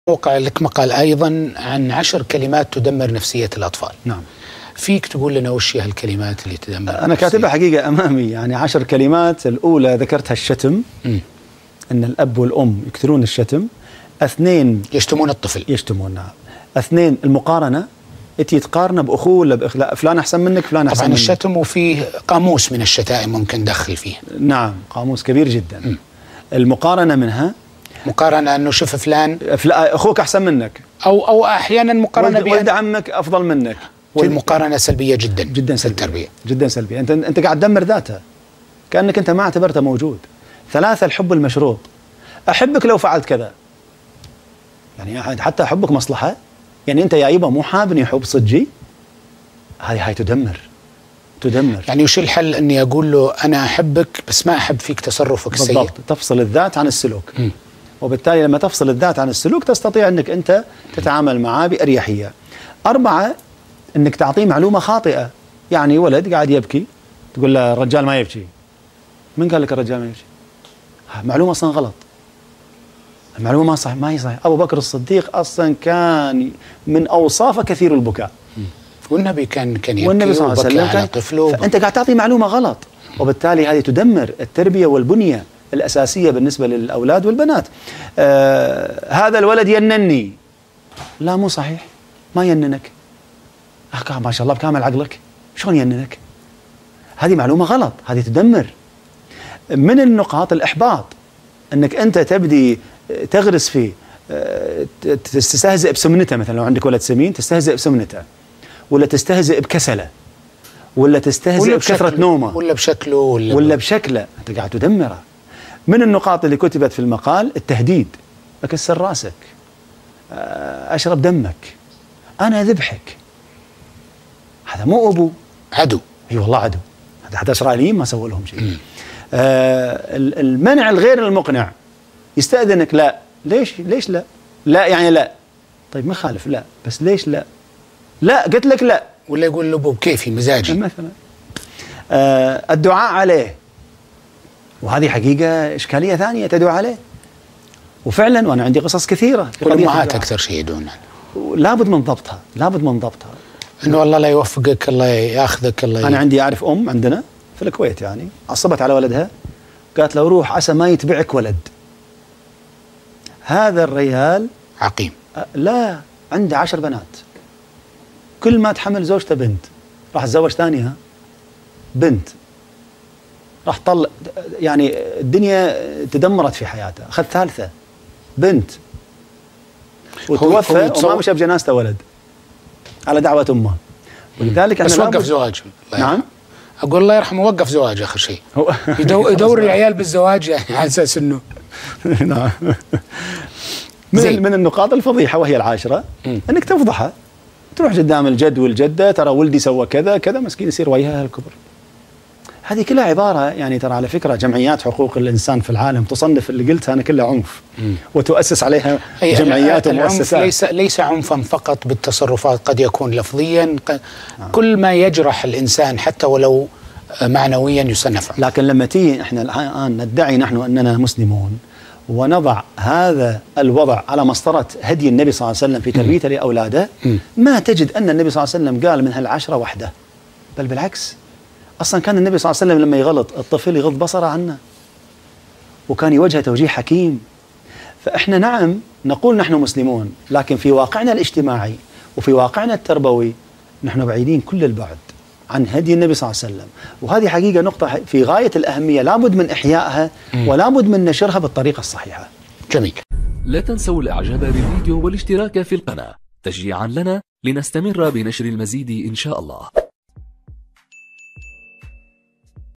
وقع لك مقال أيضا عن 10 كلمات تدمر نفسية الأطفال. نعم. فيك تقول لنا وش هي هالكلمات اللي تدمر؟ أنا كاتبها حقيقة أمامي، يعني 10 كلمات. الأولى ذكرتها الشتم، أن الأب والأم يكثرون الشتم. 2 يشتمون الطفل. يشتمون، نعم. 2 المقارنة، أنت تقارنه بأخوه ولا لا فلان أحسن منك، فلان أحسن طبعا منك. الشتم وفيه قاموس من الشتائم ممكن دخل فيه. نعم، قاموس كبير جدا. المقارنة منها، مقارنة أنه شوف فلان أخوك أحسن منك، أو أحيانا مقارنة ولد عمك أفضل منك. والمقارنة سلبية جدا جدا سلبية. التربية جدا سلبية. أنت قاعد تدمر ذاتها كأنك أنت ما اعتبرته موجود. 3 الحب المشروط، أحبك لو فعلت كذا، يعني حتى حبك مصلحة، يعني أنت يا يبا مو حابني حب صدقي، هاي تدمر. يعني وش الحل؟ أني أقول له أنا أحبك بس ما أحب فيك تصرفك السيء. بالضبط، تفصل الذات عن السلوك. وبالتالي لما تفصل الذات عن السلوك تستطيع أنك أنت تتعامل معاه بأريحية. 4 أنك تعطيه معلومة خاطئة، يعني ولد قاعد يبكي تقول له الرجال ما يبكي. من قال لك الرجال ما يبكي؟ معلومة أصلا غلط، المعلومة ما صح، ما هي صحيح. أبو بكر الصديق أصلا كان من أوصافه كثير البكاء، والنبي كان يبكي، والنبي صلى الله عليه وسلم كان طفله. فأنت قاعد تعطي معلومة غلط، وبالتالي هذه تدمر التربية والبنية الأساسية بالنسبة للأولاد والبنات. هذا الولد ينني، لا مو صحيح، ما يننك. ما شاء الله بكامل عقلك، شلون يننك؟ هذه معلومة غلط، هذه تدمر. من النقاط الإحباط، أنك أنت تبدي تغرس فيه، تستهزئ بسمنته. مثلا لو عندك ولد سمين تستهزئ بسمنته، ولا تستهزئ بكسله، ولا تستهزئ بكثرة نومه، ولا بشكله. أنت قاعد تدمره. من النقاط اللي كتبت في المقال التهديد، أكسر راسك، أشرب دمك، أنا ذبحك. هذا مو أبو، عدو. اي والله عدو. هذا حتى إسرائيليين ما سووا لهم شيء. المنع الغير المقنع، يستأذنك، لا ليش لا؟ لا يعني لا، طيب ما خالف، لا بس ليش لا؟ لا قلت لك لا. ولا يقول له ابو بكيفي مزاجي مثلا. الدعاء عليه، وهذه حقيقة إشكالية ثانية، تدعو عليه. وفعلا وأنا عندي قصص كثيرة. والأمهات أكثر شيء يدون، لابد من ضبطها، إنه الله لا يوفقك، الله ياخذك، الله أنا عندي أعرف أم عندنا في الكويت، يعني عصبت على ولدها، قالت له روح عسى ما يتبعك ولد. هذا الريال عقيم، لا عنده 10 بنات، كل ما تحمل زوجته بنت، راح تزوج ثانيها بنت، راح طلع، يعني الدنيا تدمرت في حياته. أخذ ثالثة بنت، وتوفى وما مشى بجنازته ولد على دعوة أمه. ولذلك بس وقف زواج. نعم، أقول الله يرحمه وقف زواج آخر شيء. يدور العيال بالزواج، يعني على أساس إنه نعم. من النقاط الفضيحة وهي 10، أنك تفضحها، تروح قدام الجد والجدة، ترى ولدي سوى كذا كذا، مسكين يصير وجهها الكبر. هذه كلها عبارة، يعني ترى على فكرة جمعيات حقوق الإنسان في العالم تصنف اللي قلتها أنا كلها عنف، وتؤسس عليها جمعيات ومؤسسات. ليس عنفا فقط بالتصرفات، قد يكون لفظيا، كل ما يجرح الإنسان حتى ولو معنويا يصنف عنف. لكن لما تيجي احنا الآن ندعي نحن أننا مسلمون، ونضع هذا الوضع على مسطرة هدي النبي صلى الله عليه وسلم في تربيته لأولاده، ما تجد أن النبي صلى الله عليه وسلم قال من هال10 وحده، بل بالعكس. أصلا كان النبي صلى الله عليه وسلم لما يغلط الطفل يغض بصره عنه، وكان يوجه توجيه حكيم. فإحنا نعم نقول نحن مسلمون، لكن في واقعنا الاجتماعي وفي واقعنا التربوي نحن بعيدين كل البعد عن هدي النبي صلى الله عليه وسلم. وهذه حقيقة نقطة في غاية الأهمية، لابد من إحيائها ولابد من نشرها بالطريقة الصحيحة. جميل. لا تنسوا الإعجاب بالفيديو والاشتراك في القناة تشجيعا لنا لنستمر بنشر المزيد إن شاء الله.